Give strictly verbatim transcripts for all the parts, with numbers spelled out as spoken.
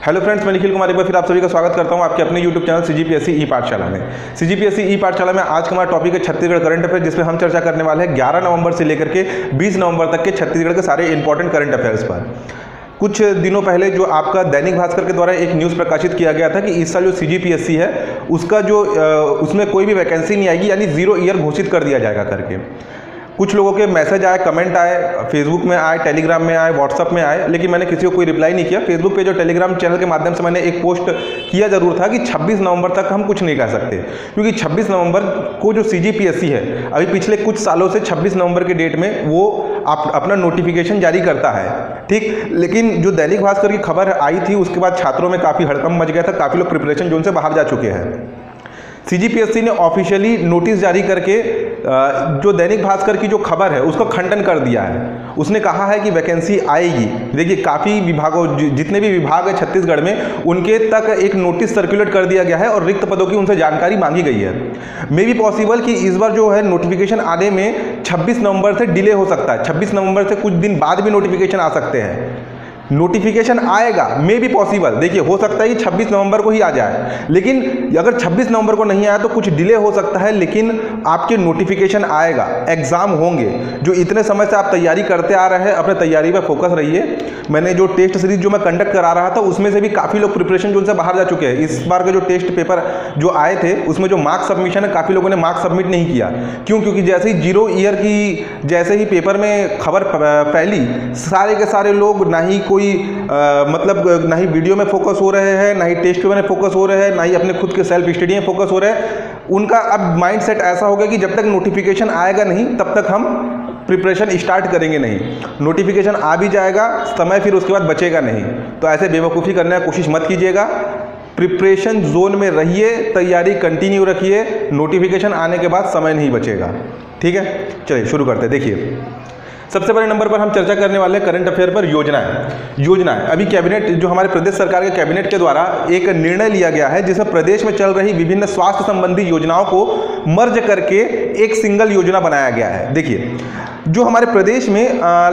Hello friends, मैं निखिल कुमार एक बार फिर आप सभी का स्वागत करता हूं आपके अपने यूट्यूब चैनल सीजीपीएससी ई पाठशाला में। सीजीपीएससी ई पाठशाला में आज का हमारा टॉपिक है छत्तीसगढ़ करंट अफेयर, जिसमें हम चर्चा करने वाले हैं ग्यारह नवंबर से लेकर के बीस नवंबर तक के छत्तीसगढ़ के सारे इंपॉर्टेंट करंट अफेयर्स पर। कुछ दिनों पहले जो आपका दैनिक भास्कर के द्वारा एक न्यूज़ प्रकाशित किया गया था कि इस साल जो सीजीपीएससी है उसका जो उसमें कोई भी वैकेंसी नहीं आएगी, यानी जीरो ईयर घोषित कर दिया जाएगा करके। कुछ लोगों के मैसेज आए, कमेंट आए, फेसबुक में आए, टेलीग्राम में आए, व्हाट्सअप में आए, लेकिन मैंने किसी को कोई रिप्लाई नहीं किया। फेसबुक पे जो टेलीग्राम चैनल के माध्यम से मैंने एक पोस्ट किया जरूर था कि छब्बीस नवंबर तक हम कुछ नहीं कह सकते, क्योंकि छब्बीस नवंबर को जो सीजीपीएससी है अभी पिछले कुछ सालों से छब्बीस नवंबर के डेट में वो आप अपना नोटिफिकेशन जारी करता है, ठीक। लेकिन जो दैनिक भास्कर की खबर आई थी उसके बाद छात्रों में काफ़ी हड़कंप मच गया था, काफ़ी लोग प्रिपरेशन जोन से बाहर जा चुके हैं। सीजीपीएससी ने ऑफिशियली नोटिस जारी करके जो दैनिक भास्कर की जो खबर है उसका खंडन कर दिया है। उसने कहा है कि वैकेंसी आएगी। देखिए, काफ़ी विभागों जितने भी विभाग है छत्तीसगढ़ में उनके तक एक नोटिस सर्कुलेट कर दिया गया है और रिक्त पदों की उनसे जानकारी मांगी गई है। मे बी पॉसिबल कि इस बार जो है नोटिफिकेशन आने में छब्बीस नवंबर से डिले हो सकता है, छब्बीस नवंबर से कुछ दिन बाद भी नोटिफिकेशन आ सकते हैं। नोटिफिकेशन आएगा, मे बी पॉसिबल, देखिए हो सकता है कि छब्बीस नवंबर को ही आ जाए, लेकिन अगर छब्बीस नवंबर को नहीं आया तो कुछ डिले हो सकता है, लेकिन आपके नोटिफिकेशन आएगा। एग्जाम होंगे। जो इतने समय से आप तैयारी करते आ रहे हैं, अपने तैयारी पर फोकस रहिए। मैंने जो टेस्ट सीरीज जो मैं कंडक्ट करा रहा था उसमें से भी काफ़ी लोग प्रिपरेशन जोन से बाहर जा चुके हैं। इस बार के जो टेस्ट पेपर जो आए थे उसमें जो मार्क्स सबमिशन है, काफ़ी लोगों ने मार्क्स सबमिट नहीं किया। क्यों? क्योंकि जैसे ही जीरो ईयर की जैसे ही पेपर में खबर फैली, सारे के सारे लोग ना ही कोई आ, मतलब ना ही वीडियो में फोकस हो रहे हैं, ना ही टेस्ट पेपर में फोकस हो रहे हैं, ना ही अपने खुद के सेल्फ स्टडी में फोकस हो रहे हैं। उनका अब माइंड सेट ऐसा हो गया कि जब तक नोटिफिकेशन आएगा नहीं तब तक हम प्रिपरेशन स्टार्ट करेंगे नहीं। नोटिफिकेशन आ भी जाएगा, समय फिर उसके बाद बचेगा नहीं। तो ऐसे बेवकूफ़ी करने की कोशिश मत कीजिएगा। प्रिपरेशन जोन में रहिए, तैयारी कंटिन्यू रखिए। नोटिफिकेशन आने के बाद समय नहीं बचेगा, ठीक है। चलिए शुरू करते हैं। देखिए, सबसे पहले नंबर पर हम चर्चा करने वाले हैं करंट अफेयर पर योजनाएं। योजनाएं अभी कैबिनेट जो हमारे प्रदेश सरकार के कैबिनेट के द्वारा एक निर्णय लिया गया है, जिसमें प्रदेश में चल रही विभिन्न स्वास्थ्य संबंधी योजनाओं को मर्ज करके एक सिंगल योजना बनाया गया है। देखिए, जो हमारे प्रदेश में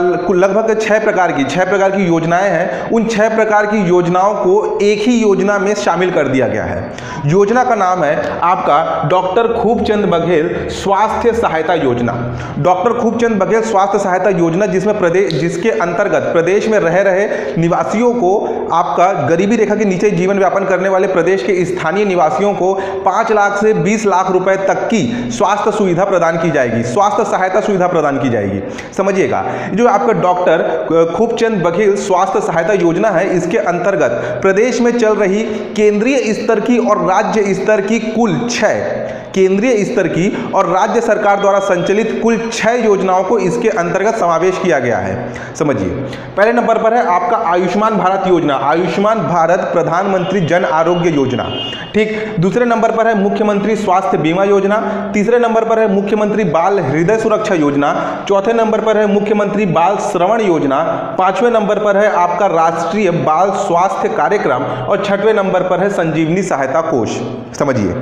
लगभग छह प्रकार की छह प्रकार की योजनाएं हैं, उन छह प्रकार की योजनाओं को एक ही योजना में शामिल कर दिया गया है। योजना का नाम है आपका डॉक्टर खूबचंद बघेल स्वास्थ्य सहायता योजना। डॉक्टर खूबचंद बघेल स्वास्थ्य सहायता योजना, जिसमें प्रदेश जिसके अंतर्गत प्रदेश में रह रहे निवासियों को, आपका गरीबी रेखा के नीचे जीवन यापन करने वाले प्रदेश के स्थानीय निवासियों को पाँच लाख से बीस लाख रुपए तक की स्वास्थ्य सुविधा प्रदान की जाएगी, स्वास्थ्य सहायता सुविधा प्रदान की जाएगी। समझिएगा, जो आपका डॉक्टर खूबचंद बघेल स्वास्थ्य सहायता योजना है, इसके अंतर्गत प्रदेश में चल रही केंद्रीय स्तर की और राज्य स्तर की कुल छह केंद्रीय स्तर की और राज्य सरकार द्वारा संचालित कुल छह योजनाओं को इसके अंतर्गत समावेश किया गया है। समझिए, पहले नंबर पर है आपका आयुष्मान भारत योजना, आयुष्मान भारत प्रधानमंत्री जन आरोग्य योजना, ठीक। दूसरे नंबर पर है मुख्यमंत्री स्वास्थ्य बीमा योजना। तीसरे नंबर पर है मुख्यमंत्री बाल हृदय सुरक्षा योजना। चौथे नंबर पर है मुख्यमंत्री बाल श्रवण योजना। पांचवें नंबर पर है आपका राष्ट्रीय बाल स्वास्थ्य कार्यक्रम और छठवें नंबर पर है संजीवनी सहायता कोष। समझिए,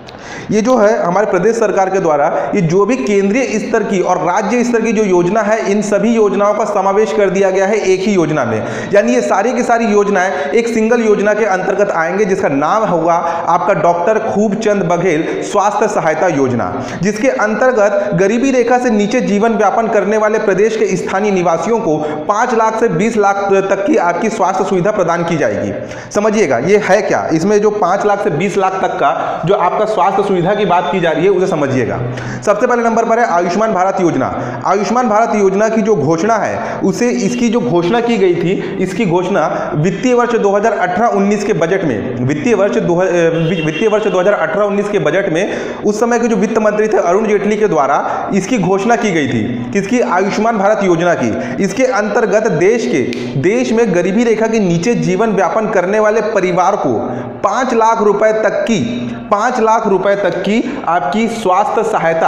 ये जो है हमारे प्रदेश सरकार के द्वारा ये जो भी केंद्रीय स्तर की और राज्य स्तर की जो योजना है, इन सभी योजनाओं का समावेश कर दिया गया है एक ही योजना में। यानी ये सारी की सारी योजनाएं एक सिंगल योजना के अंतर्गत आएंगे, जिसका नाम होगा आपका डॉक्टर खूबचंद बघेल स्वास्थ्य सहायता योजना, जिसके अंतर्गत गरीबी रेखा से नीचे जीवन यापन करने वाले प्रदेश के स्थानीय निवासियों को पाँच लाख से बीस लाख तक की आपकी स्वास्थ्य सुविधा प्रदान की जाएगी। समझिएगा, ये है क्या, इसमें जो पाँच लाख से बीस लाख तक का जो आपका स्वास्थ्य सुविधा की बात की जा रही है उसे समझिएगा। सबसे पहले नंबर पर है आयुष्मान भारत योजना। आयुष्मान भारत योजना की जो घोषणा है उसे इसकी जो घोषणा की गई थी, इसकी घोषणा वित्तीय वर्ष दो हज़ार अठारह उन्नीस के बजट में वित्तीय वर्ष वित्तीय वर्ष दो हज़ार अठारह उन्नीस के बजट में उस समय के जो वित्त मंत्री थे अरुण जेटली के द्वारा इसकी घोषणा की गई थी। किसकी? आयुष्मान भारत योजना की। इसके अंतर्गत देश के देश में गरीबी रेखा के नीचे जीवन यापन करने वाले परिवार को पाँच लाख रुपए तक की पाँच लाख रुपए तक की आपकी स्वास्थ्य सहायता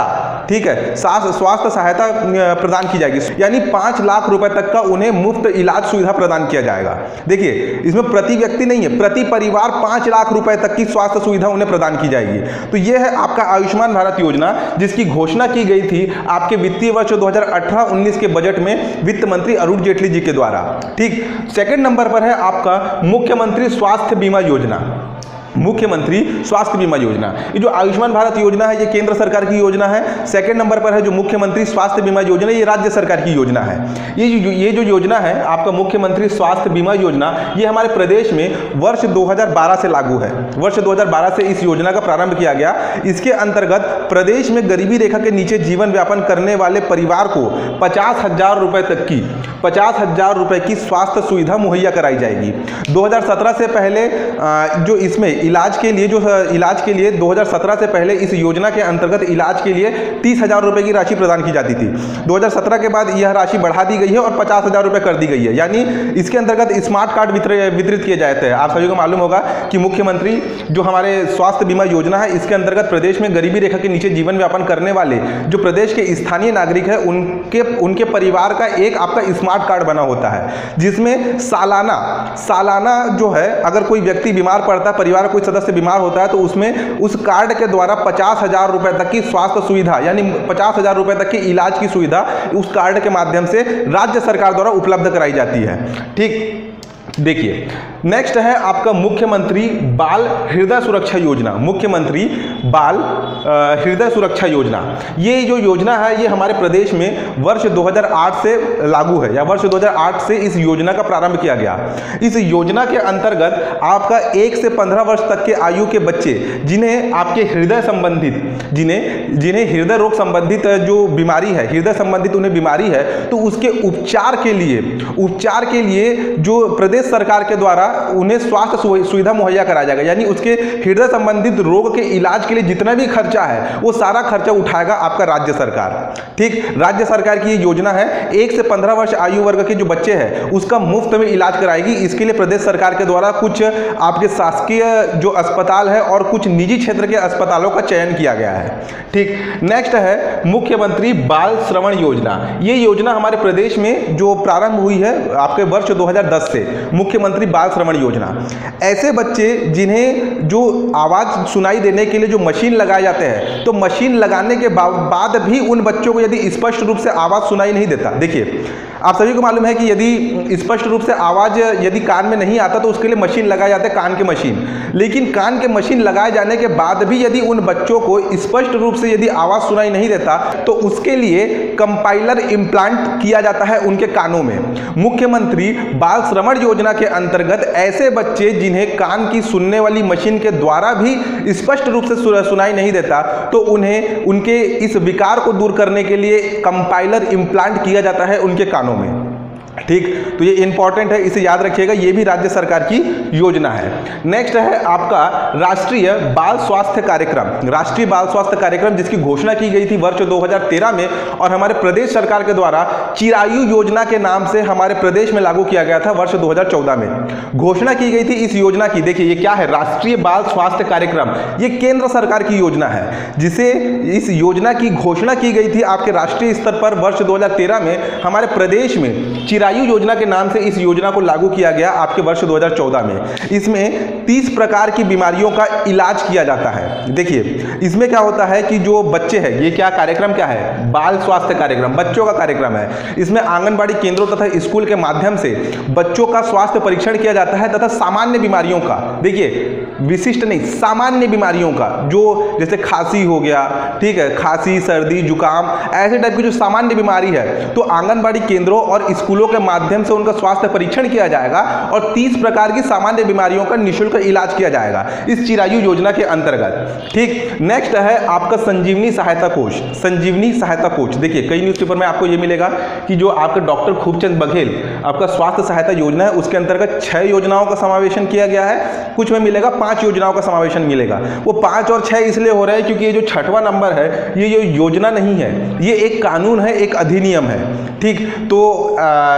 ठीक है, स्वास्थ्य सहायता प्रदान की जाएगी, यानी पांच लाख रुपए तक का उन्हें मुफ्त इलाज सुविधा प्रदान किया जाएगा। देखिए इसमें प्रति व्यक्ति नहीं है, प्रति परिवार पांच लाख रुपए तक की स्वास्थ्य सुविधा उन्हें प्रदान की जाएगी। तो यह है आपका आयुष्मान भारत योजना, जिसकी घोषणा की गई थी आपके वित्तीय वर्ष दो हज़ार अठारह उन्नीस के बजट में वित्त मंत्री अरुण जेटली जी के द्वारा। ठीक, सेकंड नंबर पर है आपका मुख्यमंत्री स्वास्थ्य बीमा योजना। मुख्यमंत्री स्वास्थ्य बीमा योजना, ये जो आयुष्मान भारत योजना है ये केंद्र सरकार की योजना है। सेकंड नंबर पर है जो मुख्यमंत्री स्वास्थ्य बीमा योजना, ये राज्य सरकार की योजना है। ये जो ये जो योजना है आपका मुख्यमंत्री स्वास्थ्य बीमा योजना, ये हमारे प्रदेश में वर्ष दो हज़ार बारह से लागू है। वर्ष दो हज़ार बारह से इस योजना का प्रारंभ किया गया। इसके अंतर्गत प्रदेश में गरीबी रेखा के नीचे जीवन यापन करने वाले परिवार को पचास हजार रुपए तक की पचास हजार रुपए की स्वास्थ्य सुविधा मुहैया कराई जाएगी। दो हज़ार सत्रह से पहले जो इसमें इलाज के लिए जो इलाज के लिए दो हज़ार सत्रह से पहले इस योजना के अंतर्गत इलाज के लिए तीस हजार रुपए की राशि प्रदान की जाती थी। दो हज़ार सत्रह के बाद यह राशि बढ़ा दी गई है और पचास हजार रुपए कर दी गई है, यानी इसके अंतर्गत स्मार्ट कार्ड वितरित किए जाते हैं। आप सभी को मालूम होगा कि मुख्यमंत्री जो हमारे स्वास्थ्य बीमा योजना है, इसके अंतर्गत प्रदेश में गरीबी रेखा के नीचे जीवन यापन करने वाले जो प्रदेश के स्थानीय नागरिक है उनके उनके परिवार का एक आपका स्मार्ट कार्ड बना होता है, जिसमें सालाना सालाना जो है अगर कोई व्यक्ति बीमार पड़ता है, परिवार कोई सदस्य बीमार होता है, तो उसमें उस कार्ड के द्वारा पचास हजार रुपए तक की स्वास्थ्य सुविधा यानी पचास हजार रुपए तक की इलाज की सुविधा उस कार्ड के माध्यम से राज्य सरकार द्वारा उपलब्ध कराई जाती है। ठीक, देखिए नेक्स्ट है आपका मुख्यमंत्री बाल हृदय सुरक्षा योजना। मुख्यमंत्री बाल हृदय सुरक्षा योजना, ये जो योजना है ये हमारे प्रदेश में वर्ष दो हज़ार आठ से लागू है, या वर्ष दो हज़ार आठ से इस योजना का प्रारंभ किया गया। इस योजना के अंतर्गत आपका एक से पंद्रह वर्ष तक के आयु के बच्चे जिन्हें आपके हृदय संबंधित जिन्हें जिन्हें हृदय रोग संबंधित जो बीमारी है, हृदय संबंधित उन्हें बीमारी है, तो उसके उपचार के लिए उपचार के लिए जो प्रदेश सरकार के द्वारा उन्हें स्वास्थ्य सुविधा मुहैया कराया जाएगा, यानी उसके हृदय संबंधित रोग के इलाज के लिए जितना भी खर्चा है वो सारा खर्चा उठाएगा आपका राज्य सरकार। ठीक, राज्य सरकार की ये योजना है। एक से पंद्रह वर्ष आयु वर्ग के जो बच्चे हैं उसका मुफ्त में इलाज कराएगी। इसके लिए प्रदेश सरकार के द्वारा कुछ आपके शासकीय जो अस्पताल है और कुछ निजी क्षेत्र के अस्पतालों का चयन किया गया है। ठीक, नेक्स्ट है मुख्यमंत्री बाल श्रवण योजना। ये योजना हमारे प्रदेश में जो प्रारंभ हुई है आपके वर्ष दो हज़ार दस से, मुख्यमंत्री बाल श्रवण योजना। ऐसे बच्चे जिन्हें जो आवाज सुनाई देने के लिए जो मशीन लगाए जाते हैं, तो मशीन लगाने के बाद भी उन बच्चों को यदि स्पष्ट रूप से आवाज सुनाई नहीं देता, देखिए आप सभी को मालूम है कि यदि स्पष्ट रूप से आवाज यदि कान में नहीं आता तो उसके लिए मशीन लगाए जाते हैं, कान के मशीन। लेकिन कान के मशीन लगाए जाने के बाद भी यदि उन बच्चों को स्पष्ट रूप से यदि आवाज सुनाई नहीं देता तो उसके लिए कंपाइलर इम्प्लांट किया जाता है उनके कानों में। मुख्यमंत्री बाल श्रवण योजना के अंतर्गत ऐसे बच्चे जिन्हें कान की सुनने वाली मशीन के द्वारा भी स्पष्ट रूप से सुनाई नहीं देता, तो उन्हें उनके इस विकार को दूर करने के लिए कंपाइलर इम्प्लांट किया जाता है उनके कानों में। ठीक, तो ये इंपॉर्टेंट है, इसे याद रखिएगा, ये भी राज्य सरकार की योजना है। नेक्स्ट है आपका राष्ट्रीय बाल स्वास्थ्य कार्यक्रम। राष्ट्रीय बाल स्वास्थ्य कार्यक्रम जिसकी घोषणा की गई थी वर्ष दो हज़ार तेरह में और हमारे प्रदेश सरकार के द्वारा चिरायु योजना के नाम से हमारे प्रदेश में लागू किया गया था वर्ष दो हज़ार चौदह में। घोषणा की गई थी इस योजना की। देखिए ये क्या है, राष्ट्रीय बाल स्वास्थ्य कार्यक्रम, ये केंद्र सरकार की योजना है, जिसे इस योजना की घोषणा की गई थी आपके राष्ट्रीय स्तर पर वर्ष दो हज़ार तेरह में। हमारे प्रदेश में चिरायु योजना के नाम से इस योजना को लागू किया गया आपके वर्ष दो हज़ार चौदह में। इसमें तीस प्रकार की बीमारियों का इलाज किया जाता है। देखिए इसमें क्या होता है कि जो बच्चे हैं, ये क्या कार्यक्रम क्या है, बाल स्वास्थ्य कार्यक्रम, बच्चों का कार्यक्रम है। इसमें आंगनबाड़ी केंद्रों तथा स्कूल के माध्यम से बच्चों का स्वास्थ्य परीक्षण किया जाता है तथा सामान्य बीमारियों का, देखिए विशिष्ट नहीं, सामान्य बीमारियों का, जो जैसे खांसी हो गया, ठीक है, खांसी, सर्दी, जुकाम, ऐसे टाइप की जो सामान्य बीमारी है, तो आंगनबाड़ी केंद्रों और स्कूलों के माध्यम से उनका स्वास्थ्य परीक्षण किया जाएगा और तीस प्रकार की सामान्य बीमारियों का निःशुल्क इलाज किया जाएगा इस चिरायु योजना के अंतर्गत। ठीक, नेक्स्ट है आपका संजीवनी सहायता कोष। संजीवनी सहायता कोष, देखिए कई न्यूज़पेपर में आपको ये मिलेगा कि जो आपका डॉक्टर खूबचंद बघेल आपका स्वास्थ्य सहायता योजना है, उसके अंतर्गत छह योजनाओं का समावेशन किया गया है। कुछ में मिलेगा पांच योजनाओं का समावेशन मिलेगा। वो पांच और छह इसलिए हो रहा है क्योंकि ये जो छठवां नंबर है ये जो योजना नहीं है, ये एक कानून है, एक अधिनियम है। ठीक, तो आ,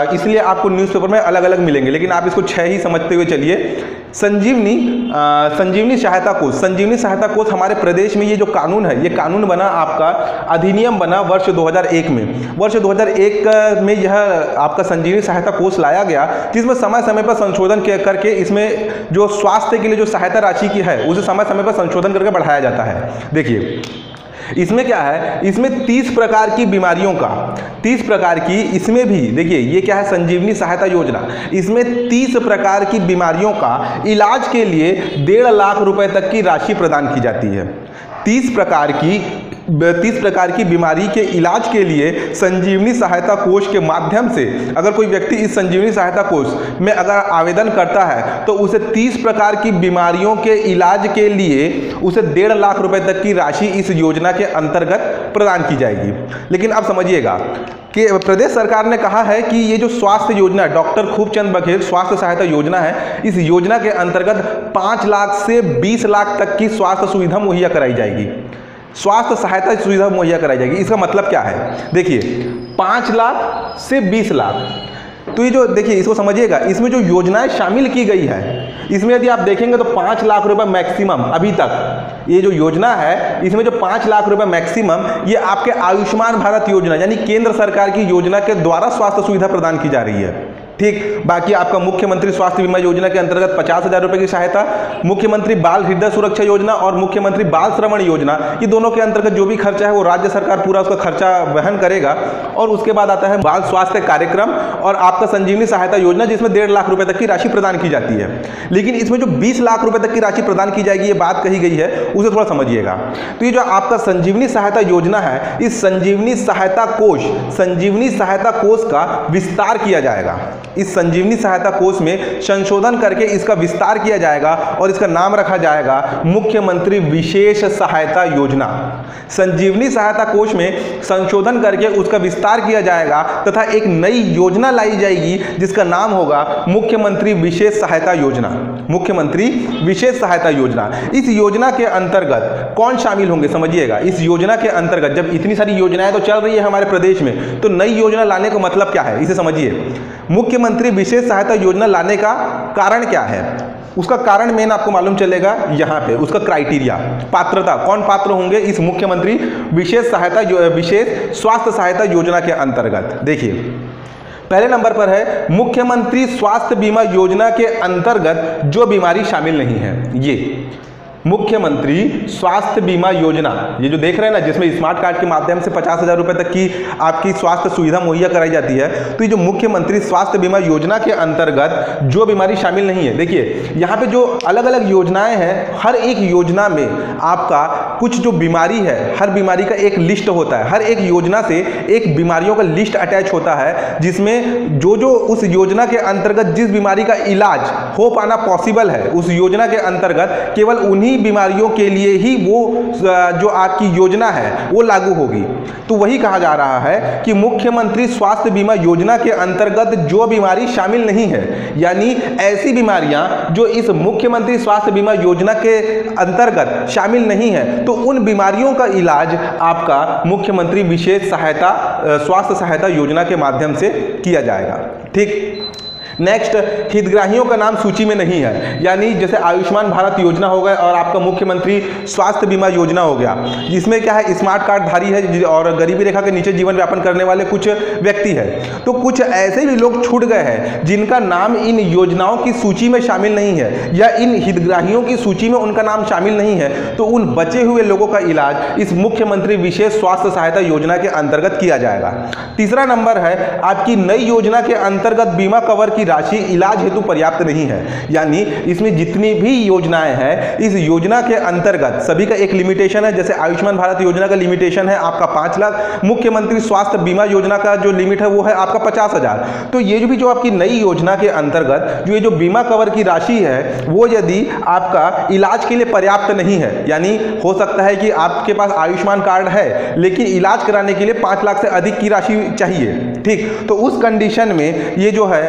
इसलिए आपको न्यूज़पेपर में अलग अलग मिलेंगे, लेकिन आप इसको छह ही समझते हुए चलिए। संजीवनी संजीवनी सहायता कोष, संजीवनी सहायता कोष हमारे प्रदेश में ये जो कानून है, ये कानून बना आपका अधिनियम बना वर्ष दो हज़ार एक में। वर्ष दो हज़ार एक में यह आपका संजीवनी सहायता कोष लाया गया, जिसमें समय समय पर संशोधन करके इसमें जो स्वास्थ्य के लिए जो सहायता राशि की है उसे समय समय पर संशोधन करके बढ़ाया जाता है। देखिए इसमें क्या है, इसमें तीस प्रकार की बीमारियों का तीस प्रकार की इसमें भी देखिए ये क्या है, संजीवनी सहायता योजना, इसमें तीस प्रकार की बीमारियों का इलाज के लिए डेढ़ लाख रुपए तक की राशि प्रदान की जाती है। तीस प्रकार की तीस प्रकार की बीमारी के इलाज के लिए संजीवनी सहायता कोष के माध्यम से अगर कोई व्यक्ति इस संजीवनी सहायता कोष में अगर आवेदन करता है तो उसे तीस प्रकार की बीमारियों के इलाज के लिए उसे डेढ़ लाख रुपए तक की राशि इस योजना के अंतर्गत प्रदान की जाएगी। लेकिन अब समझिएगा कि प्रदेश सरकार ने कहा है कि ये जो स्वास्थ्य योजना डॉक्टर खूबचंद बघेल स्वास्थ्य सहायता योजना है, इस योजना के अंतर्गत पाँच लाख से बीस लाख तक की स्वास्थ्य सुविधा मुहैया कराई जाएगी, स्वास्थ्य सहायता सुविधा मुहैया कराई जाएगी। इसका मतलब क्या है, देखिए पाँच लाख से बीस लाख, तो ये जो देखिए इसको समझिएगा, इसमें जो योजनाएं शामिल की गई है इसमें यदि आप देखेंगे तो पाँच लाख रुपए मैक्सिमम अभी तक ये जो योजना है इसमें जो पाँच लाख रुपए मैक्सिमम ये आपके आयुष्मान भारत योजना यानी केंद्र सरकार की योजना के द्वारा स्वास्थ्य सुविधा प्रदान की जा रही है। ठीक, बाकी आपका मुख्यमंत्री स्वास्थ्य बीमा योजना के अंतर्गत पचास हजार रुपए की सहायता, मुख्यमंत्री बाल हृदय सुरक्षा योजना और मुख्यमंत्री बाल श्रवण योजना, ये दोनों के अंतर्गत जो भी खर्चा है वो राज्य सरकार पूरा उसका खर्चा वहन करेगा। और उसके बाद आता है बाल स्वास्थ्य कार्यक्रम और आपका संजीवनी सहायता योजना जिसमें डेढ़ लाख रुपए तक की राशि प्रदान की जाती है। लेकिन इसमें जो बीस लाख रुपए तक की राशि प्रदान की जाएगी ये बात कही गई है, उसे थोड़ा समझिएगा। तो ये जो आपका संजीवनी सहायता योजना है, इस संजीवनी सहायता कोष संजीवनी सहायता कोष का विस्तार किया जाएगा। इस संजीवनी सहायता कोष में संशोधन करके इसका विस्तार किया जाएगा और इसका नाम रखा जाएगा मुख्यमंत्री विशेष सहायता योजना। संजीवनी सहायता कोष में संशोधन करके उसका विस्तार किया जाएगा तथा एक नई योजना लाई जाएगी जिसका नाम होगा मुख्यमंत्री विशेष सहायता योजना। मुख्यमंत्री विशेष सहायता योजना, इस योजना के अंतर्गत कौन शामिल होंगे समझिएगा। इस योजना के अंतर्गत जब इतनी सारी योजनाएं तो चल रही है हमारे प्रदेश में, तो नई योजना लाने का मतलब क्या है इसे समझिए। मुख्यमंत्री विशेष सहायता योजना लाने का कारण क्या है, उसका कारण मेन आपको मालूम चलेगा यहाँ पे। उसका क्राइटेरिया, पात्रता, कौन पात्र होंगे इस मुख्यमंत्री विशेष सहायता विशेष स्वास्थ्य सहायता योजना के अंतर्गत। देखिए पहले नंबर पर है मुख्यमंत्री स्वास्थ्य बीमा योजना के अंतर्गत जो बीमारी शामिल नहीं है। ये मुख्यमंत्री स्वास्थ्य बीमा योजना, ये जो देख रहे हैं ना जिसमें स्मार्ट कार्ड के माध्यम से पचास हजार रुपए तक की आपकी स्वास्थ्य सुविधा मुहैया कराई जाती है, तो ये जो मुख्यमंत्री स्वास्थ्य बीमा योजना के अंतर्गत जो बीमारी शामिल नहीं है, देखिए यहाँ पे जो अलग अलग योजनाएं हैं, हर एक योजना में आपका कुछ जो बीमारी है, हर बीमारी का एक लिस्ट होता है। हर एक योजना से एक बीमारियों का लिस्ट अटैच होता है जिसमें जो जो उस योजना के अंतर्गत जिस बीमारी का इलाज हो पाना पॉसिबल है, उस योजना के अंतर्गत केवल उन्हीं बीमारियों के लिए ही वो जो आपकी योजना है वो लागू होगी। तो वही कहा जा रहा है कि मुख्यमंत्री स्वास्थ्य बीमा योजना के अंतर्गत जो बीमारी शामिल नहीं है, यानी ऐसी बीमारियां जो इस मुख्यमंत्री स्वास्थ्य बीमा योजना के अंतर्गत शामिल नहीं है, तो उन बीमारियों का इलाज आपका मुख्यमंत्री विशेष सहायता स्वास्थ्य सहायता योजना के माध्यम से किया जाएगा। ठीक, नेक्स्ट, हितग्राहियों का नाम सूची में नहीं है, यानी जैसे आयुष्मान भारत योजना हो गया और आपका मुख्यमंत्री स्वास्थ्य बीमा योजना हो गया, जिसमें क्या है स्मार्ट कार्ड धारी है और गरीबी रेखा के नीचे जीवन यापन करने वाले कुछ व्यक्ति है, तो कुछ ऐसे भी लोग छूट गए हैं जिनका नाम इन योजनाओं की सूची में शामिल नहीं है या इन हितग्राहियों की सूची में उनका नाम शामिल नहीं है, तो उन बचे हुए लोगों का इलाज इस मुख्यमंत्री विशेष स्वास्थ्य सहायता योजना के अंतर्गत किया जाएगा। तीसरा नंबर है आपकी नई योजना के अंतर्गत बीमा कवर की राशि इलाज हेतु पर्याप्त नहीं है, यानी इसमें जितनी भी योजनाएं हैं इस योजना के अंतर्गत सभी का एक लिमिटेशन है। जैसे आयुष्मान भारत योजना का लिमिटेशन है आपका पाँच लाख, मुख्यमंत्री स्वास्थ्य बीमा योजना का जो लिमिट है वो है आपका पचास हजार। तो ये जो भी जो आपकी नई योजना के अंतर्गत जो ये जो बीमा कवर की राशि है वो यदि आपका इलाज के लिए पर्याप्त नहीं है, यानी हो सकता है कि आपके पास आयुष्मान कार्ड है लेकिन इलाज कराने के लिए पाँच लाख से अधिक की राशि चाहिए, ठीक, तो उस कंडीशन में ये जो है आप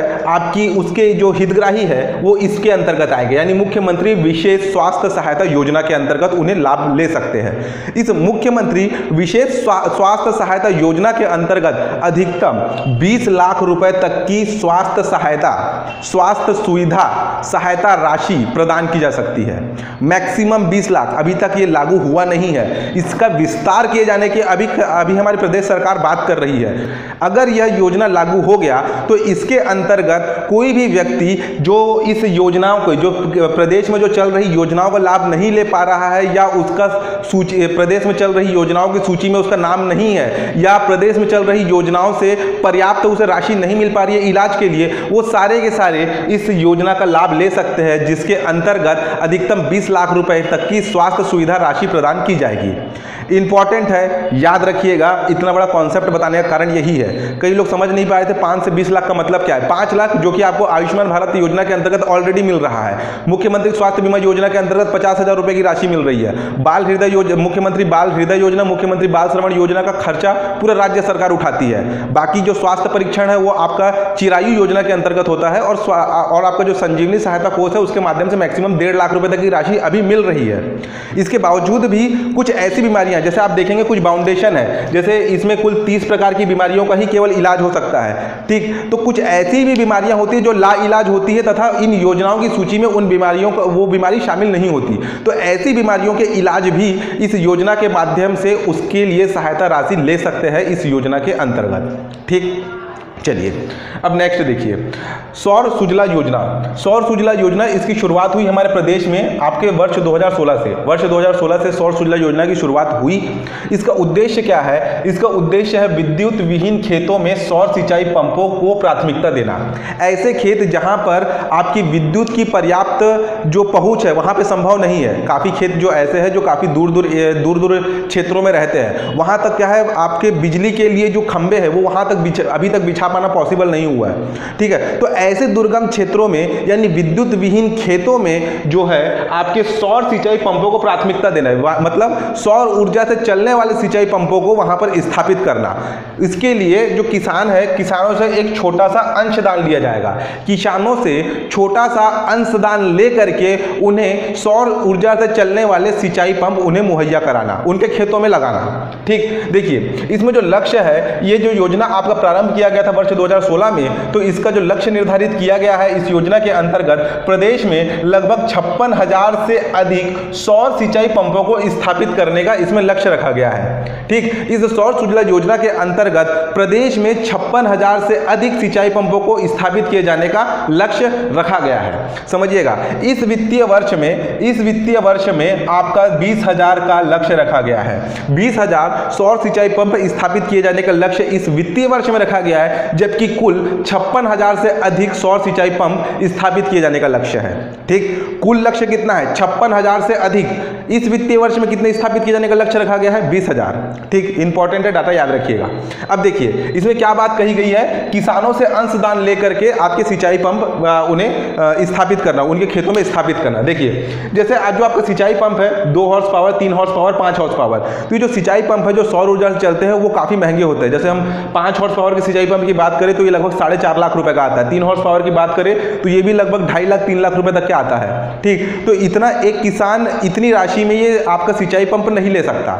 आपकी उसके जो हितग्राही है वो इसके अंतर्गत आएंगे, यानी मुख्यमंत्री विशेष स्वास्थ्य सहायता योजना के अंतर्गत उन्हें लाभ ले सकते हैं। इस मुख्यमंत्री विशेष स्वास्थ्य सहायता योजना के अंतर्गत अधिकतम बीस लाख रुपए तक की स्वास्थ्य सहायता स्वास्थ्य सुविधा सहायता राशि प्रदान की जा सकती है। मैक्सिमम बीस लाख, अभी तक ये लागू हुआ नहीं है, इसका विस्तार किए जाने की अभी अभी हमारी प्रदेश सरकार बात कर रही है। अगर यह योजना लागू हो गया तो इसके अंतर्गत कोई भी व्यक्ति जो इस योजनाओं को, जो प्रदेश में जो चल रही योजनाओं का लाभ नहीं ले पा रहा है, या उसका सूची प्रदेश में चल रही योजनाओं की सूची में उसका नाम नहीं है, या प्रदेश में चल रही योजनाओं से पर्याप्त उसे राशि नहीं मिल पा रही है इलाज के लिए, वो सारे के सारे इस योजना का लाभ ले सकते हैं, जिसके अंतर्गत अधिकतम बीस लाख रुपए तक की स्वास्थ्य सुविधा राशि प्रदान की जाएगी। इंपॉर्टेंट है, याद रखिएगा, इतना बड़ा कॉन्सेप्ट बताने का कारण यही है। कई लोग समझ नहीं पाए थे पाँच से बीस लाख का मतलब क्या है। पाँच लाख जो कि आपको आयुष्मान भारत योजना के अंतर्गत ऑलरेडी मिल रहा है, मुख्यमंत्री स्वास्थ्य बीमा योजना के अंतर्गत पचास हजार रुपए की राशि मिल रही है, बाल हृदय योजना, मुख्यमंत्री बाल हृदय योजना, मुख्यमंत्री बाल श्रवण योजना का खर्चा पूरा राज्य सरकार उठाती है। बाकी जो स्वास्थ्य परीक्षण है वो आपका चिरायु योजना के अंतर्गत होता है, और और आपका जो संजीवनी सहायता कोष है उसके माध्यम से मैक्सिमम डेढ़ लाख रुपए तक की राशि अभी मिल रही है। इसके बावजूद भी कुछ ऐसी बीमारियां, जैसे आप देखेंगे कुछ बाउंडेशन है, जैसे इसमें कुल तीस प्रकार की बीमारियों का ही केवल इलाज हो सकता है, ठीक, तो कुछ ऐसी भी बीमारियां होती है जो ला इलाज होती है तथा इन योजनाओं की सूची में उन बीमारियों का वो बीमारी शामिल नहीं होती। तो ऐसी बीमारियों के इलाज भी इस योजना के माध्यम से उसके लिए सहायता राशि ले सकते हैं इस योजना के अंतर्गत, ठीक। चलिए अब नेक्स्ट देखिए, सौर सुजला योजना। सौर सुजला योजना, इसकी शुरुआत हुई हमारे प्रदेश में आपके वर्ष दो हज़ार सोलह से वर्ष दो हज़ार सोलह से सौर सुजला योजना की शुरुआत हुई। इसका उद्देश्य क्या है? इसका उद्देश्य है विद्युत विहीन खेतों में सौर सिंचाई पंपों को प्राथमिकता देना। ऐसे खेत जहां पर आपकी विद्युत की पर्याप्त जो पहुंच है वहां पे संभव नहीं है, काफ़ी खेत जो ऐसे हैं जो काफ़ी दूर दूर दूर दूर क्षेत्रों में रहते हैं, वहां तक क्या है आपके बिजली के लिए जो खंभे हैं वो वहां तक अभी तक बिछा पाना पॉसिबल नहीं हुआ है, ठीक है। तो ऐसे दुर्गम क्षेत्रों में यानी विद्युत विहीन खेतों में जो है आपके सौर सिंचाई पंपों को प्राथमिकता देना है, मतलब सौर ऊर्जा से चलने वाले सिंचाई पंपों को वहां पर स्थापित करना। इसके लिए जो किसान है, किसानों से एक छोटा सा अंशदान लिया जाएगा, किसानों से छोटा सा अंशदान लेकर के उन्हें सौर ऊर्जा से चलने वाले सिंचाई पंप उन्हें मुहैया कराना, उनके खेतों में लगाना, ठीक। देखिए इसमें जो लक्ष्य है, ये जो योजना आपका प्रारंभ किया गया था वर्ष दो हज़ार सोलह में, तो इसका जो लक्ष्य निर्धारित किया गया है इस योजना के अंतर्गत प्रदेश में लगभग छप्पन हजार से अधिक सौर सिंचाई पंपों को स्थापित करने का इसमें लक्ष्य रखा गया है, ठीक। इस सौर सुजला योजना के अंतर्गत प्रदेश में छप्पन हजार से अधिक सिंचाई पंपों को स्थापित किए जाने का लक्ष्य रखा गया है। समझिएगा, इस वित्तीय वर्ष में इस वित्तीय वर्ष में आपका बीस हजार का लक्ष्य रखा गया है। बीस हजार सौर सिंचाई पंप स्थापित किए जाने का लक्ष्य इस वित्तीय वर्ष में रखा गया है, जबकि कुल छप्पन हजार से अधिक सौर सिंचाई पंप स्थापित किए जाने का लक्ष्य है, ठीक। कुल लक्ष्य कितना है? छप्पन हजार से अधिक। इस वित्तीय वर्ष में कितने स्थापित किए जाने का लक्ष्य रखा गया है? बीस हजार, ठीक। इंपॉर्टेंट है, डाटा याद रखिएगा। अब देखिए इसमें क्या बात कही गई है, किसानों से अंशदान लेकर के आपके सिंचाई पंप उन्हें स्थापित करना, उनके खेतों में स्थापित करना। देखिए जैसे आज जो आपका सिंचाई पंप है, दो हॉर्स पावर, तीन हॉर्स पावर, पांच हॉर्स पावर, तो ये जो सिंचाई पंप है जो सौर ऊर्जा से चलते हैं वो काफी महंगे होते हैं। जैसे हम पांच हॉर्स पावर के सिंचाई पंप की बात करें तो ये लगभग साढ़े चार लाख रुपए का आता है। तीन हॉर्स पावर की बात करें तो ये भी लगभग ढाई लाख तीन लाख रुपए तक के आता है, ठीक। तो इतना एक किसान इतनी राशि में ये आपका सिंचाई पंप नहीं ले सकता।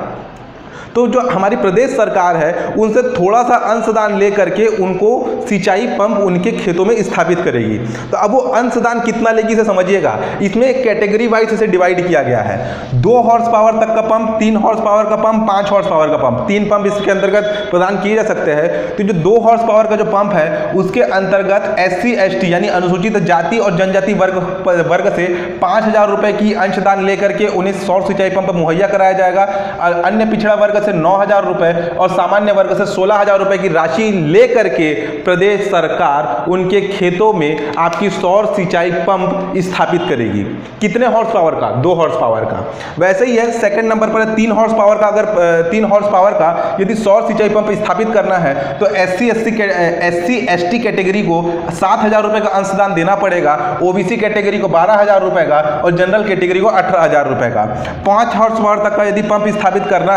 तो जो हमारी प्रदेश सरकार है उनसे थोड़ा सा अंशदान लेकर के उनको सिंचाई पंप उनके खेतों में स्थापित करेगी। तो अब वो अंशदान कितना लेगी इसे समझिएगा। इसमें कैटेगरी वाइज इसे डिवाइड किया गया है, दो हॉर्स पावर तक का पंप, तीन हॉर्स पावर का पंप, पांच हॉर्स पावर का पंप, तीन पंप इसके अंतर्गत प्रदान किए जा सकते हैं। तो जो दो हॉर्स पावर का जो पंप है उसके अंतर्गत एस सी एस टी यानी अनुसूचित जाति और जनजाति वर्ग वर्ग से पाँच हजार रुपये की अंशदान लेकर के उन्हें सौर सिंचाई पंप मुहैया कराया जाएगा। और अन्य पिछड़ा वर्ग से नौ हजार रुपए और सामान्य वर्ग से सोलह हजार रुपए की राशि लेकर के प्रदेश सरकार उनके खेतों में आपकी सौर सिंचाई पंप स्थापित करेगी। कितने हॉर्स पावर का? दो हॉर्स पावर का। वैसे ही है सेकंड नंबर पर है तीन हॉर्स पावर का। अगर तीन हॉर्स पावर का यदि सौर सिंचाई पंप स्थापित करना है तो S C S C S C S T category को सात हजार रुपए का अंशदान देना पड़ेगा, ओबीसी कैटेगरी को बारह हजार रुपए का और जनरल कैटेगरी को अठारह हजार रुपए का। पांच हॉर्स पावर तक का यदि पंप स्थापित करना है तो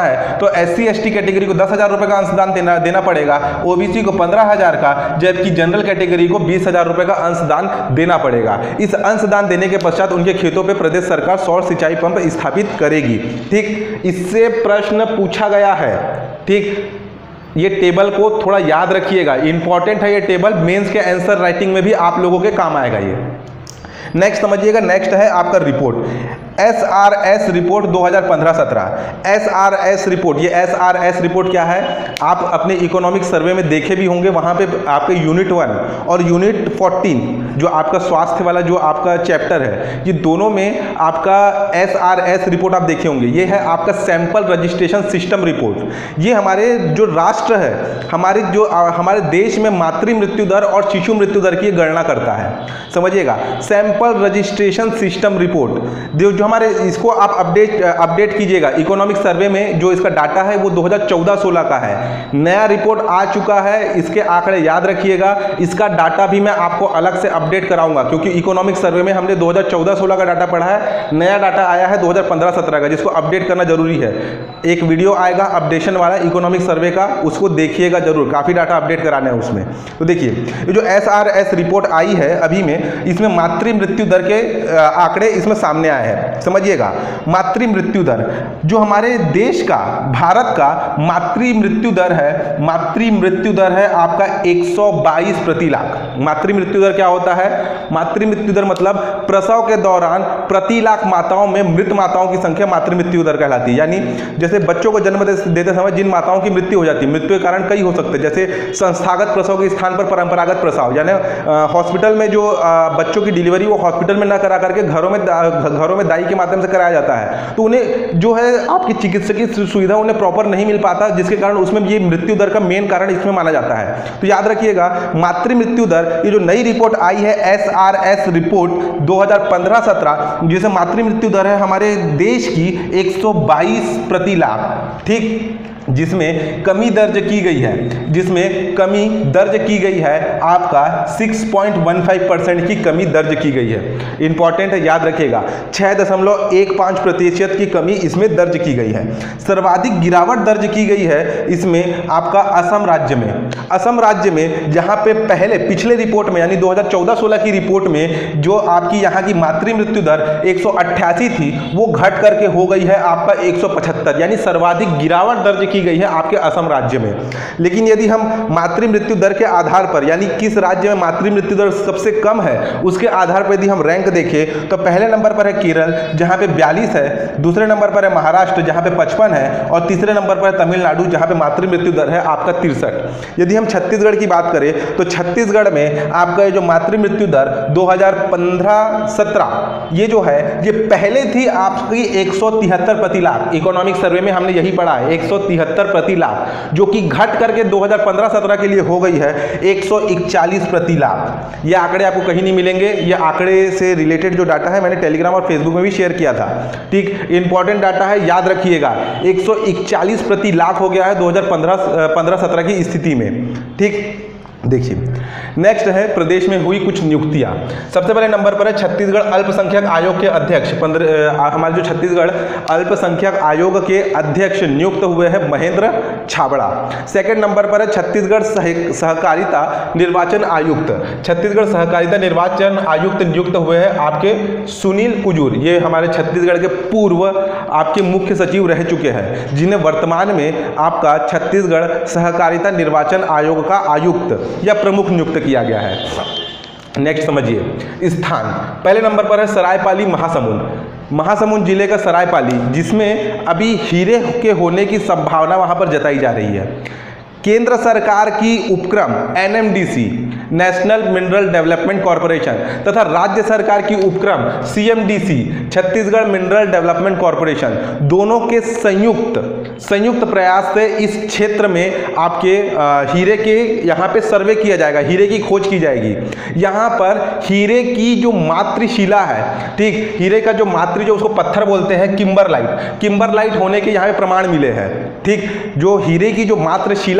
तो S C S T category को दस हजार रुपये का अंशदान देना देना पड़ेगा, ओबीसी को पंद्रह हजार का, जबकि जनरल कैटेगरी को बीस हजार रुपये का अंशदान देना पड़ेगा। इस अंशदान देने के पश्चात उनके खेतों पर प्रदेश सरकार सौर सिंचाई पंप स्थापित करेगी। ठीक, इससे प्रश्न पूछा गया है। ठीक, ये टेबल को थोड़ा याद रखिएगा, इंपॉर्टेंट है ये टेबल, मेंस के आंसर राइटिंग में भी आप लोगों के काम आएगा ये। नेक्स्ट समझिएगा, नेक्स्ट है आपका report S R S report दो हज़ार पंद्रह सत्रह। एस आर एस रिपोर्ट, ये एस आर एस रिपोर्ट क्या है, आप अपने इकोनॉमिक सर्वे में देखे भी होंगे, वहाँ पे आपके यूनिट वन और यूनिट फोर्टीन जो आपका स्वास्थ्य वाला जो आपका चैप्टर है, ये दोनों में आपका एस आर एस रिपोर्ट आप देखे होंगे। ये है आपका सैंपल रजिस्ट्रेशन सिस्टम रिपोर्ट। ये हमारे जो राष्ट्र है, हमारे जो हमारे देश में मातृ मृत्यु दर और शिशु मृत्यु दर की गणना करता है, समझिएगा। सैंपल रजिस्ट्रेशन सिस्टम रिपोर्ट जो जो हमारे, इसको आप अपडेट अपडेट कीजिएगा। इकोनॉमिक सर्वे में जो इसका डाटा है वो दो हज़ार चौदह सोलह का है। नया रिपोर्ट आ चुका है, इसके आंकड़े याद रखिएगा। इसका डाटा भी मैं आपको अलग से अपडेट कराऊंगा, क्योंकि इकोनॉमिक सर्वे में हमने दो हज़ार चौदह सोलह का डाटा पढ़ा है, नया डाटा आया है दो हज़ार पंद्रह सत्रह का, जिसको अपडेट करना जरूरी है। एक वीडियो आएगा अपडेशन वाला इकोनॉमिक सर्वे का, उसको देखिएगा जरूर, काफ़ी डाटा अपडेट कराना है उसमें। तो देखिए, ये जो एस आर एस रिपोर्ट आई है अभी में, इसमें मातृ मृत्यु दर के आंकड़े इसमें सामने आए हैं। समझिएगा, मातृ मृत्यु दर जो हमारे देश का, भारत का मातृ मृत्यु दर है, मातृ मृत्यु दर है आपका एक सौ बाईस प्रति लाख। मातृ मृत्यु दर क्या होता है, मातृ मृत्यु दर मतलब प्रसव के दौरान प्रति लाख माताओं में मृत माताओं की संख्या मातृ मृत्यु दर कहलाती है। यानी जैसे बच्चों को जन्म देते समय जिन माताओं की मृत्यु हो जाती है, मृत्यु के कारण कई हो सकते हैं, जैसे संस्थागत प्रसव के स्थान पर परंपरागत प्रसव, यानी हॉस्पिटल में जो बच्चों की डिलीवरी वो हॉस्पिटल में ना करा करके घरों में घरों में दाई के माध्यम से कराया जाता है, तो उन्हें जो है आपकी चिकित्सकीय सुविधा उन्हें प्रॉपर नहीं मिल पाता, जिसके कारण उसमें ये मृत्यु दर का मेन कारण इसमें माना जाता है। तो याद रखिएगा, मातृ मृत्यु दर, ये जो नई रिपोर्ट आई है एस आर एस रिपोर्ट दो हज़ार पंद्रह सत्रह, जिसे मातृ मृत्यु दर है हमारे देश की एक सौ बाईस प्रति लाख। ठीक, जिसमें कमी दर्ज की गई है, जिसमें कमी दर्ज की गई है आपका छह पॉइंट एक पाँच परसेंट की कमी दर्ज की गई है। इंपॉर्टेंट है, याद रखिएगा, छह दशमलव एक पाँच प्रतिशत की कमी इसमें दर्ज की गई है। सर्वाधिक गिरावट दर्ज की गई है इसमें आपका असम राज्य में। असम राज्य में जहां पे पहले पिछले रिपोर्ट में यानी दो हज़ार चौदह सोलह की रिपोर्ट में जो आपकी यहाँ की मातृ मृत्यु दर एक सौ अट्ठासी थी, वो घट करके हो गई है आपका एक सौ पचहत्तर, यानी सर्वाधिक गिरावट दर्ज की गई है आपके असम राज्य में। लेकिन यदि हम मातृ मृत्यु दर के आधार पर, यानी किस राज्य में मातृ मृत्यु दर सबसे कम है, उसके आधार पर यदि हम रैंक देखें तो पहले नंबर पर है केरल जहां पे बयालीस है, दूसरे नंबर पर है महाराष्ट्र जहां पे पचपन है, और तीसरे नंबर पर है तमिलनाडु जहां पे मातृ मृत्यु दर है आपका तिरसठ। यदि हम छत्तीसगढ़ की बात करें तो छत्तीसगढ़ में आपका ये जो मातृ मृत्यु दर दो हज़ार पंद्रह सत्रह ये जो है ये पहले थी आपकी एक सौ तिहत्तर प्रति लाख। इकोनॉमिक सर्वे में हमने यही पढ़ा है, एक सौ तिहत्तर प्रति लाख, जो कि घट करके दो हज़ार पंद्रह सत्रह के लिए हो गई है एक सौ इकतालीस प्रति लाख। ये आंकड़े आपको कहीं नहीं मिलेंगे, ये आंकड़े से रिलेटेड जो डाटा है मैंने टेलीग्राम और फेसबुक में भी शेयर किया था। ठीक, इंपॉर्टेंट डाटा है, याद रखिएगा, एक सौ इकतालीस प्रति लाख हो गया है दो हज़ार पंद्रह सत्रह की स्थिति में। ठीक, देखिए नेक्स्ट है प्रदेश में हुई कुछ नियुक्तियां। सबसे पहले नंबर पर है छत्तीसगढ़ अल्पसंख्यक आयोग के अध्यक्ष, पंद्रह हमारे जो छत्तीसगढ़ अल्पसंख्यक आयोग के अध्यक्ष नियुक्त हुए हैं महेंद्र छाबड़ा। सेकंड नंबर पर है छत्तीसगढ़ सहकारिता निर्वाचन आयुक्त, छत्तीसगढ़ सहकारिता निर्वाचन आयुक्त नियुक्त हुए हैं आपके सुनील कुजूर। ये हमारे छत्तीसगढ़ के पूर्व आपके मुख्य सचिव रह चुके हैं, जिन्हें वर्तमान में आपका छत्तीसगढ़ सहकारिता निर्वाचन आयोग का आयुक्त या प्रमुख नियुक्त किया गया है। नेक्स्ट समझिए स्थान, पहले नंबर पर है सरायपाली महासमुंद। महासमुंद जिले का सरायपाली, जिसमें अभी हीरे के होने की संभावना वहां पर जताई जा रही है। केंद्र सरकार की उपक्रम N M D C national mineral development corporation तथा राज्य सरकार की उपक्रम C M D C Chhattisgarh mineral development corporation, दोनों के संयुक्त संयुक्त प्रयास से इस क्षेत्र में आपके हीरे के यहाँ पे सर्वे किया जाएगा, हीरे की खोज की जाएगी। यहाँ पर हीरे की जो मातृशिला है, ठीक, हीरे का जो मातृ जो उसको पत्थर बोलते हैं किम्बरलाइट, किम्बरलाइट होने के यहाँ पे प्रमाण मिले हैं। ठीक, जो हीरे की जो मातृशिला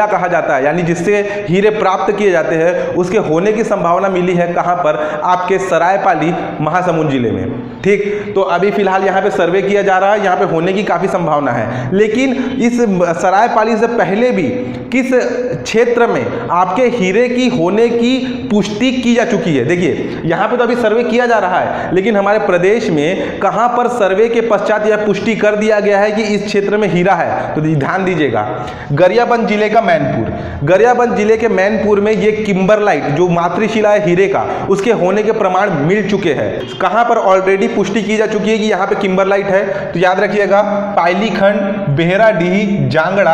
कहा जाता है, यानी जिससे हीरे प्राप्त किए जाते हैं, उसके होने की संभावना मिली है कहां पर? आपके सरायपाली महासमुंद जिले में। ठीक, तो अभी फिलहाल यहां पे सर्वे किया जा रहा है, यहां पे होने की काफी संभावना है। लेकिन इस सरायपाली से पहले भी किस क्षेत्र में आपके हीरे की होने की पुष्टि की जा चुकी है? देखिए यहां पे तो अभी सर्वे किया जा रहा है, लेकिन हमारे प्रदेश में कहां पर सर्वे के पश्चात यह पुष्टि कर दिया गया है कि इस क्षेत्र में हीरा है? तो ध्यान दीजिएगा, गरियाबंद जिले का मैनपुर, गरियाबंद जिले के मैनपुर में ये किम्बरलाइट जो मातृशिला है हीरे का, उसके होने के प्रमाण मिल चुके हैं। कहां पर ऑलरेडी पुष्टि की जा चुकी है कि यहां पे किम्बरलाइट है? तो याद रखिएगा, पायलीखंड, बेहराडीह, जांगड़ा,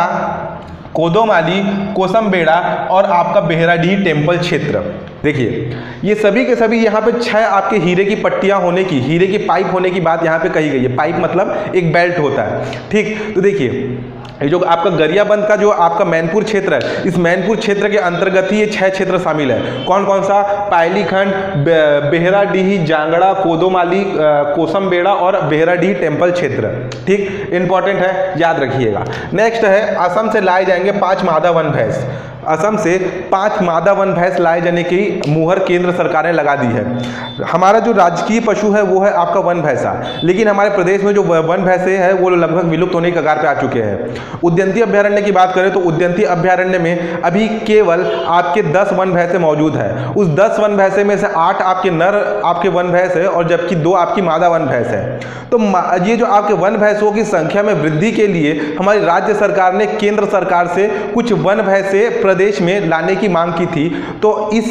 कोदोमाली, कोसमबेड़ा और आपका बेहराडीह टेम्पल क्षेत्र। देखिए ये सभी के सभी यहाँ पे छह आपके हीरे की पट्टियां होने की, हीरे की पाइप होने की बात यहाँ पे कही गई है। पाइप मतलब एक बेल्ट होता है। ठीक, तो देखिए ये जो आपका गरियाबंद का जो आपका मैनपुर क्षेत्र है, इस मैनपुर क्षेत्र के अंतर्गत ही ये छह क्षेत्र शामिल है। कौन कौन सा? पायलीखंड, बेहराडीह, जांगड़ा, कोदोमाली, कोसमबेड़ा और बेहराडीह टेम्पल क्षेत्र। ठीक, इंपॉर्टेंट है, याद रखिएगा। नेक्स्ट है, असम से लाए जाएंगे पांच मादा वन भैंस। असम से पांच मादा वन भैंस लाए जाने की मुहर केंद्र सरकार ने लगा दी है। हमारा जो राजकीय पशु है वो है आपका वन भैंसा, लेकिन हमारे प्रदेश में जो वन भैंसे हैं वो लगभग विलुप्त होने की कगार पे आ चुके हैं। उद्यंती अभ्यारण्य की बात करें तो उद्यंती अभ्यारण्य में अभी केवल आपके दस वन भैंसे मौजूद है। उस दस वन भैंसे में से आठ आपके नर आपके वन भैंस है और जबकि दो आपकी मादा वन भैंस है। तो ये जो आपके वन भैंसों की संख्या में वृद्धि के लिए हमारी राज्य सरकार ने केंद्र सरकार से कुछ वन भैंसे प्रदेश में लाने की मांग की थी। तो इस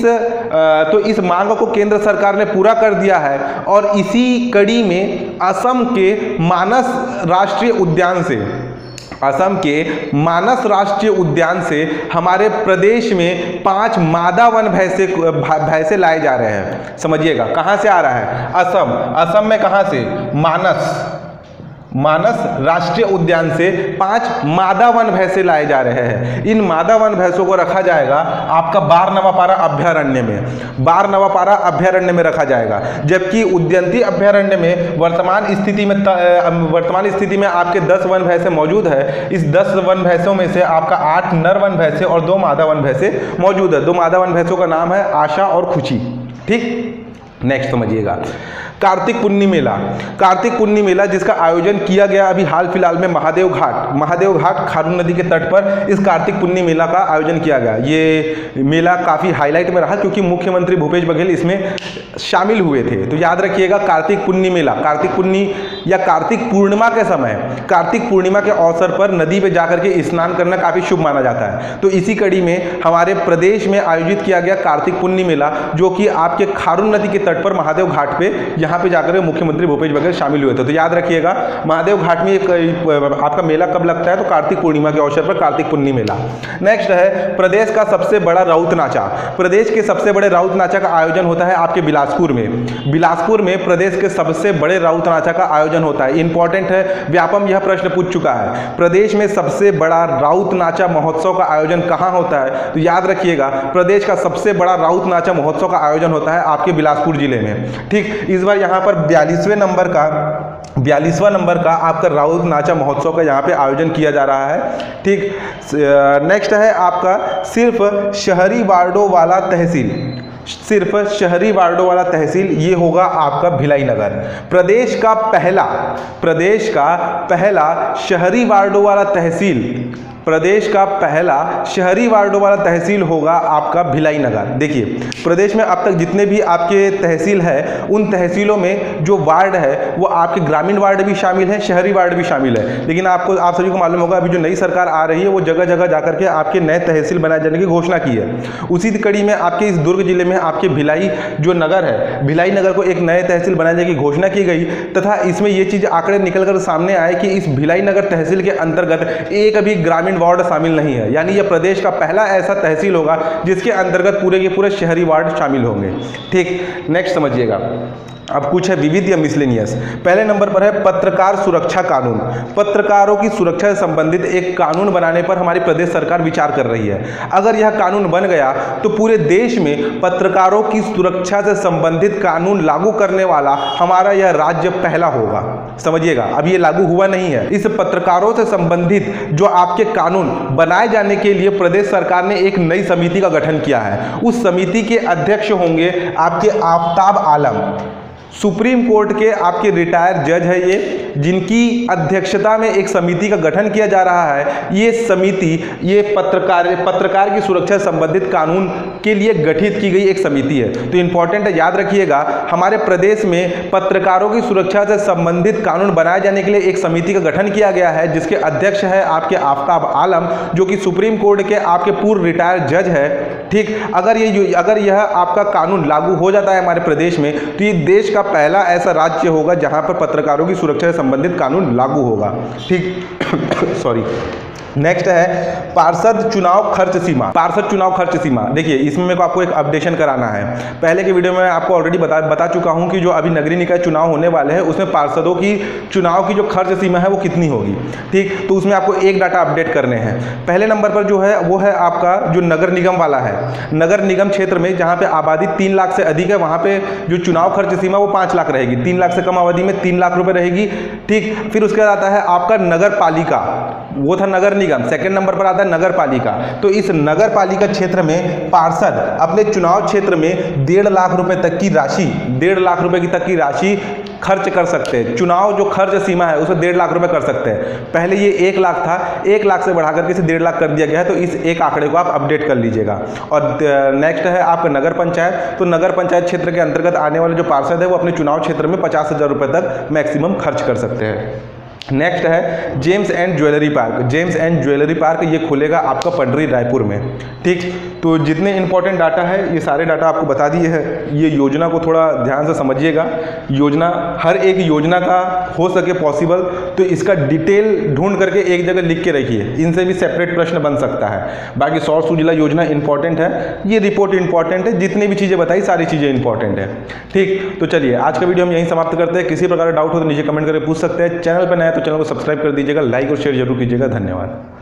तो इस मांग को केंद्र सरकार ने पूरा कर दिया है और इसी कड़ी में असम के मानस राष्ट्रीय उद्यान से असम के मानस राष्ट्रीय उद्यान से हमारे प्रदेश में पांच मादा वन भैंसे भैंसे लाए जा रहे हैं। समझिएगा कहां से आ रहा है? असम। असम में कहां से? मानस मानस राष्ट्रीय उद्यान से पांच मादा वन भैंसे लाए जा रहे हैं। इन मादा वन भैंसों को रखा जाएगा आपका बारनवापारा अभ्यारण्य में, बारनवापारा अभ्यारण्य में रखा जाएगा। जबकि उद्यंती अभ्यारण्य में वर्तमान स्थिति में वर्तमान स्थिति में आपके दस वन भैंसे मौजूद है। इस दस वन भैंसों में से आपका आठ नर वन भैंसे और दो मादा वन भैंसे मौजूद है। दो मादा वन भैंसों का नाम है आशा और खुशी। ठीक, नेक्स्ट समझिएगा, कार्तिक पुन्नी मेला। कार्तिक पुन्नी मेला जिसका आयोजन किया गया अभी हाल फिलहाल में महादेव घाट, महादेव घाट खारून नदी के तट पर इस कार्तिक पुन्नी मेला का आयोजन किया गया। ये मेला काफ़ी हाईलाइट में रहा क्योंकि मुख्यमंत्री भूपेश बघेल इसमें शामिल हुए थे। तो याद रखिएगा, कार्तिक पुन्नी मेला, कार्तिक पुन्नी या कार्तिक पूर्णिमा के समय, कार्तिक पूर्णिमा के अवसर पर नदी पर जाकर के स्नान करना काफ़ी शुभ माना जाता है। तो इसी कड़ी में हमारे प्रदेश में आयोजित किया गया कार्तिक पुन्नी मेला, जो कि आपके खारून नदी के तट पर महादेव घाट पे यहाँ पे जाकर मुख्यमंत्री भूपेश बघेल शामिल हुए थे। तो याद रखिएगा, महादेव घाट में एक आपका मेला कब लगता है? तो कार्तिक पूर्णिमा के अवसर पर कार्तिक पुन्नी मेला। नेक्स्ट है, प्रदेश का सबसे बड़ा राउत नाचा। प्रदेश के सबसे बड़े राउत नाचा का आयोजन होता है आपके बिलासपुर में। बिलासपुर में प्रदेश के सबसे बड़े राउत नाचा का आयोजन होता है। इंपॉर्टेंट है, व्यापम यह प्रश्न पूछ चुका है, प्रदेश में सबसे बड़ा राउत नाचा महोत्सव का आयोजन कहाँ होता है? तो याद रखिएगा, प्रदेश का सबसे बड़ा राउत नाचा महोत्सव का आयोजन होता है आपके बिलासपुर जिले में। ठीक, इस बार यहाँ पर बयालीसवें नंबर का बयालीसवां नंबर का आपका राउत नाचा महोत्सव का यहाँ पे आयोजन किया जा रहा है। ठीक, नेक्स्ट है आपका सिर्फ शहरी वार्डों वाला तहसील, सिर्फ शहरी वार्डों वाला तहसील, ये होगा आपका भिलाई नगर। प्रदेश का पहला प्रदेश का पहला शहरी वार्डों वाला तहसील प्रदेश का पहला शहरी वार्डों वाला तहसील होगा आपका भिलाई नगर। देखिए, प्रदेश में अब तक जितने भी आपके तहसील है, उन तहसीलों में जो वार्ड है वो आपके ग्रामीण वार्ड भी शामिल है, शहरी वार्ड भी शामिल है। लेकिन आपको आप सभी को मालूम होगा, अभी जो नई सरकार आ रही है वो जगह जगह जाकर के आपके नए तहसील बनाए जाने की घोषणा की है। उसी कड़ी में आपके इस दुर्ग जिले में आपके भिलाई जो नगर है, भिलाई नगर को एक नए तहसील बनाए जाने की घोषणा की गई, तथा इसमें ये चीज़ आंकड़े निकल कर सामने आए कि इस भिलाई नगर तहसील के अंतर्गत एक अभी ग्रामीण वार्ड शामिल नहीं है। यानी यह प्रदेश का पहला ऐसा तहसील होगा जिसके अंतर्गत पूरे के पूरे शहरी वार्ड शामिल होंगे। ठीक, नेक्स्ट समझिएगा, अब कुछ है विविध या मिसलेनियस। पहले नंबर पर है पत्रकार सुरक्षा कानून। पत्रकारों की सुरक्षा से संबंधित एक कानून बनाने पर हमारी प्रदेश सरकार विचार कर रही है। अगर यह कानून बन गया तो पूरे देश में पत्रकारों की सुरक्षा से संबंधित कानून लागू करने वाला हमारा यह राज्य पहला होगा। समझिएगा, अब ये लागू हुआ नहीं है। इस पत्रकारों से संबंधित जो आपके कानून बनाए जाने के लिए प्रदेश सरकार ने एक नई समिति का गठन किया है। उस समिति के अध्यक्ष होंगे आपके आफ्ताब आलम, सुप्रीम कोर्ट के आपके रिटायर्ड जज है ये, जिनकी अध्यक्षता में एक समिति का गठन किया जा रहा है। ये समिति ये पत्रकार पत्रकार की सुरक्षा से संबंधित कानून के लिए गठित की गई एक समिति है। तो इंपॉर्टेंट है, याद रखिएगा, हमारे प्रदेश में पत्रकारों की सुरक्षा से संबंधित कानून बनाए जाने के लिए एक समिति का गठन किया गया है, जिसके अध्यक्ष है आपके आफ्ताब आलम, जो कि सुप्रीम कोर्ट के आपके पूर्व रिटायर्ड जज है। ठीक, अगर ये अगर यह आपका कानून लागू हो जाता है हमारे प्रदेश में, तो ये देश का पहला ऐसा राज्य होगा जहां पर पत्रकारों की सुरक्षा से संबंधित कानून लागू होगा। ठीक सॉरी नेक्स्ट है पार्षद चुनाव खर्च सीमा। पार्षद चुनाव खर्च सीमा, देखिए इसमें मेरे को आपको एक अपडेशन कराना है। पहले के वीडियो में आपको ऑलरेडी बता बता चुका हूं कि जो अभी नगरीय निकाय चुनाव होने वाले हैं उसमें पार्षदों की चुनाव की जो खर्च सीमा है वो कितनी होगी। ठीक, तो उसमें आपको एक डाटा अपडेट करने हैं। पहले नंबर पर जो है वो है आपका जो नगर निगम वाला है। नगर निगम क्षेत्र में जहाँ पे आबादी तीन लाख से अधिक है, वहाँ पे जो चुनाव खर्च सीमा वो पाँच लाख रहेगी। तीन लाख से कम आबादी में तीन लाख रुपये रहेगी। ठीक, फिर उसके बाद आता है आपका नगर पालिका, वो था नगर निगम। सेकंड नंबर पर आता है नगर पालिका। तो इस नगर पालिका क्षेत्र में पार्षद अपने चुनाव क्षेत्र में डेढ़ लाख रुपए तक की राशि डेढ़ लाख रुपए की तक की राशि खर्च कर सकते हैं। चुनाव जो खर्च सीमा है उसमें डेढ़ लाख रुपए कर सकते हैं। पहले ये एक लाख था, एक लाख से बढ़ाकर के इसे डेढ़ लाख कर दिया गया है। तो इस एक आंकड़े को आप अपडेट कर लीजिएगा। और नेक्स्ट है आपका नगर पंचायत। तो नगर पंचायत क्षेत्र के अंतर्गत आने वाले जो पार्षद है वो अपने चुनाव क्षेत्र में पचास हजार रुपये तक मैक्सिमम खर्च कर सकते हैं। नेक्स्ट है gems and jewellery park. Gems and jewellery park ये खुलेगा आपका पंडरी रायपुर में। ठीक, तो जितने इंपॉर्टेंट डाटा है ये सारे डाटा आपको बता दिए हैं। ये योजना को थोड़ा ध्यान से समझिएगा। योजना हर एक योजना का हो सके पॉसिबल तो इसका डिटेल ढूंढ करके एक जगह लिख के रखिए। इनसे भी सेपरेट प्रश्न बन सकता है। बाकी सौर सुजला योजना इंपॉर्टेंट है, ये रिपोर्ट इंपॉर्टेंट है, जितनी भी चीज़ें बताई सारी चीज़ें इंपॉर्टेंट है। ठीक, तो चलिए आज का वीडियो हम यहीं समाप्त करते हैं। किसी प्रकार का डाउट हो तो नीचे कमेंट करके पूछ सकते हैं। चैनल पर नया तो चैनल को सब्सक्राइब कर दीजिएगा, लाइक और शेयर जरूर कीजिएगा। धन्यवाद।